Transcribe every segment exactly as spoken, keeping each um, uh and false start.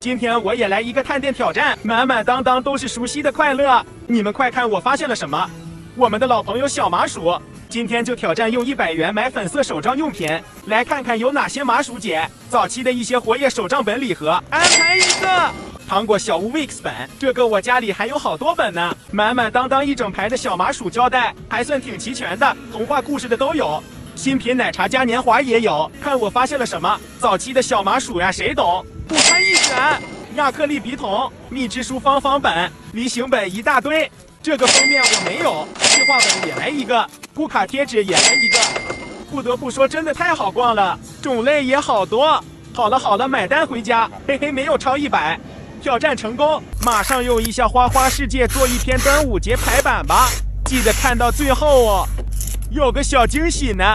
今天我也来一个探店挑战，满满当当都是熟悉的快乐。你们快看，我发现了什么？我们的老朋友小麻薯，今天就挑战用一百元买粉色手账用品，来看看有哪些麻薯姐早期的一些活页手账本礼盒，安排一个。糖果小屋 Weeks 本，这个我家里还有好多本呢，满满当当一整排的小麻薯胶带，还算挺齐全的，童话故事的都有。新品奶茶嘉年华也有，看我发现了什么？早期的小麻薯呀，谁懂？不堪一选，亚克力笔筒、密支书方方本、梨形本一大堆。这个封面我没有，计划本也来一个，咕卡贴纸也来一个。不得不说，真的太好逛了，种类也好多。好了好了，买单回家，嘿嘿，没有超一百。挑战成功，马上用一下花花世界做一篇端午节排版吧，记得看到最后哦，有个小惊喜呢。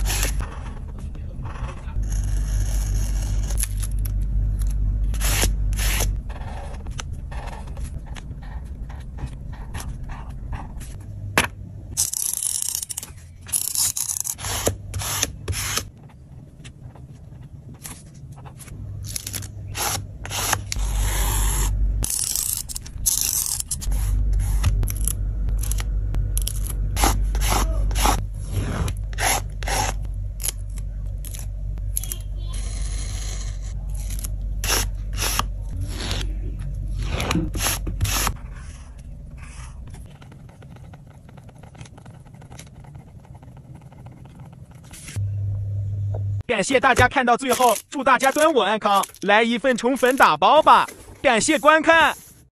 感谢大家看到最后，祝大家端午安康！来一份宠粉打包吧，感谢观看。